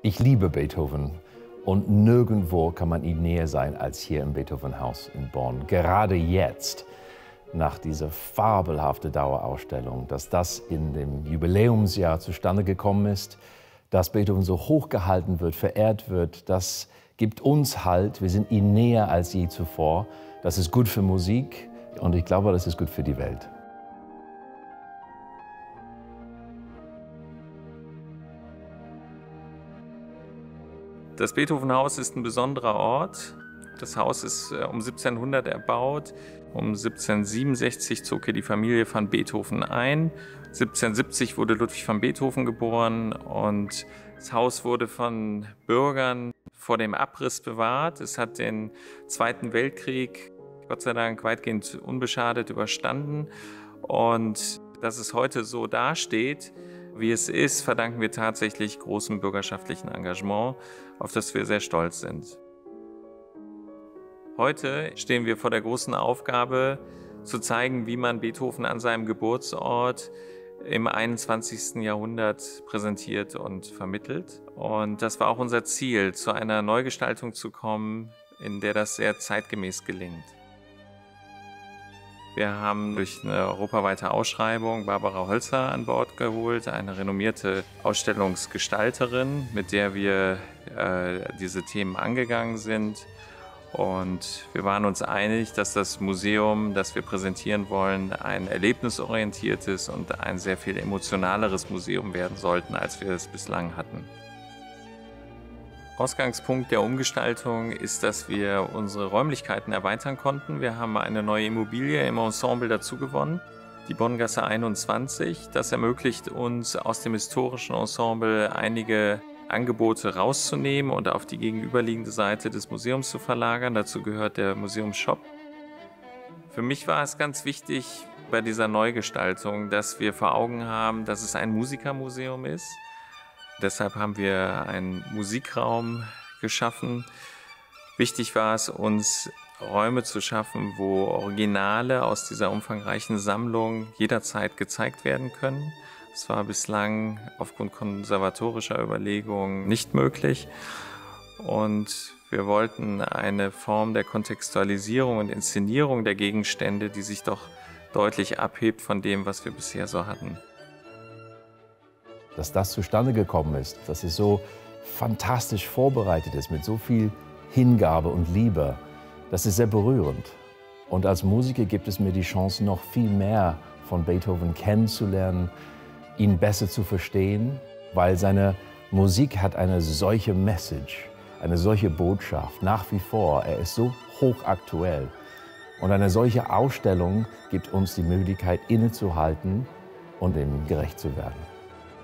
Ich liebe Beethoven und nirgendwo kann man ihm näher sein als hier im Beethoven-Haus in Bonn. Gerade jetzt, nach dieser fabelhaften Dauerausstellung, dass das in dem Jubiläumsjahr zustande gekommen ist, dass Beethoven so hochgehalten wird, verehrt wird, das gibt uns Halt. Wir sind ihm näher als je zuvor. Das ist gut für Musik und ich glaube, das ist gut für die Welt. Das Beethoven-Haus ist ein besonderer Ort. Das Haus ist um 1700 erbaut. Um 1767 zog hier die Familie van Beethoven ein. 1770 wurde Ludwig van Beethoven geboren und das Haus wurde von Bürgern vor dem Abriss bewahrt. Es hat den Zweiten Weltkrieg, Gott sei Dank, weitgehend unbeschadet überstanden. Und dass es heute so dasteht, wie es ist, verdanken wir tatsächlich großem bürgerschaftlichen Engagement, auf das wir sehr stolz sind. Heute stehen wir vor der großen Aufgabe, zu zeigen, wie man Beethoven an seinem Geburtsort im 21. Jahrhundert präsentiert und vermittelt. Und das war auch unser Ziel, zu einer Neugestaltung zu kommen, in der das sehr zeitgemäß gelingt. Wir haben durch eine europaweite Ausschreibung Barbara Holzer an Bord geholt, eine renommierte Ausstellungsgestalterin, mit der wir diese Themen angegangen sind. Und wir waren uns einig, dass das Museum, das wir präsentieren wollen, ein erlebnisorientiertes und ein sehr viel emotionaleres Museum werden sollten, als wir es bislang hatten. Ausgangspunkt der Umgestaltung ist, dass wir unsere Räumlichkeiten erweitern konnten. Wir haben eine neue Immobilie im Ensemble dazu gewonnen, die Bonngasse 21. Das ermöglicht uns, aus dem historischen Ensemble einige Angebote rauszunehmen und auf die gegenüberliegende Seite des Museums zu verlagern. Dazu gehört der Museumsshop. Für mich war es ganz wichtig bei dieser Neugestaltung, dass wir vor Augen haben, dass es ein Musikermuseum ist. Deshalb haben wir einen Musikraum geschaffen. Wichtig war es, uns Räume zu schaffen, wo Originale aus dieser umfangreichen Sammlung jederzeit gezeigt werden können. Das war bislang aufgrund konservatorischer Überlegungen nicht möglich. Und wir wollten eine Form der Kontextualisierung und Inszenierung der Gegenstände, die sich doch deutlich abhebt von dem, was wir bisher so hatten. Dass das zustande gekommen ist, dass es so fantastisch vorbereitet ist, mit so viel Hingabe und Liebe, das ist sehr berührend. Und als Musiker gibt es mir die Chance, noch viel mehr von Beethoven kennenzulernen, ihn besser zu verstehen, weil seine Musik hat eine solche Message, eine solche Botschaft, nach wie vor. Er ist so hochaktuell. Und eine solche Ausstellung gibt uns die Möglichkeit, innezuhalten und ihm gerecht zu werden.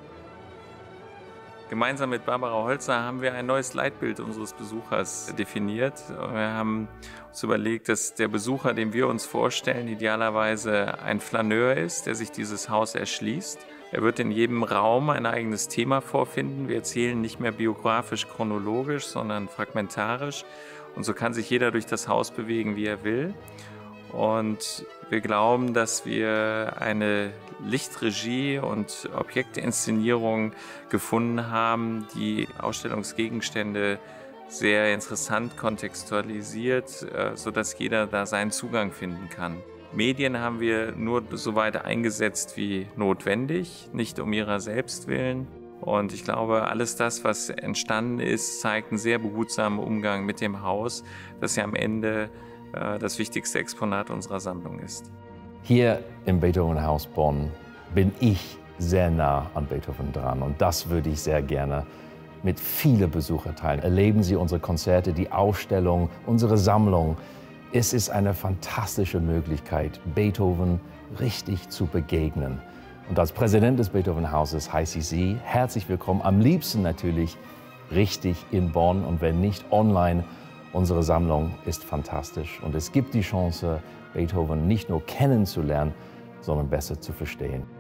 Gemeinsam mit Barbara Holzer haben wir ein neues Leitbild unseres Besuchers definiert. Wir haben uns überlegt, dass der Besucher, den wir uns vorstellen, idealerweise ein Flaneur ist, der sich dieses Haus erschließt. Er wird in jedem Raum ein eigenes Thema vorfinden. Wir erzählen nicht mehr biografisch-chronologisch, sondern fragmentarisch. Und so kann sich jeder durch das Haus bewegen, wie er will. Und wir glauben, dass wir eine Lichtregie und Objektinszenierung gefunden haben, die Ausstellungsgegenstände sehr interessant kontextualisiert, sodass jeder da seinen Zugang finden kann. Medien haben wir nur so weit eingesetzt wie notwendig, nicht um ihrer selbst willen. Und ich glaube, alles das, was entstanden ist, zeigt einen sehr behutsamen Umgang mit dem Haus, das ja am Ende das wichtigste Exponat unserer Sammlung ist. Hier im Beethoven-Haus Bonn bin ich sehr nah an Beethoven dran und das würde ich sehr gerne mit vielen Besuchern teilen. Erleben Sie unsere Konzerte, die Ausstellung, unsere Sammlung. Es ist eine fantastische Möglichkeit, Beethoven richtig zu begegnen. Und als Präsident des Beethoven-Hauses heiße ich Sie herzlich willkommen, am liebsten natürlich richtig in Bonn und wenn nicht online. Unsere Sammlung ist fantastisch und es gibt die Chance, Beethoven nicht nur kennenzulernen, sondern besser zu verstehen.